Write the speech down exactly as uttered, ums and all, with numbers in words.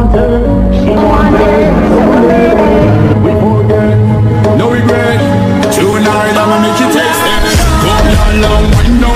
No regret. Tonight I'ma make you taste it. Come down long window.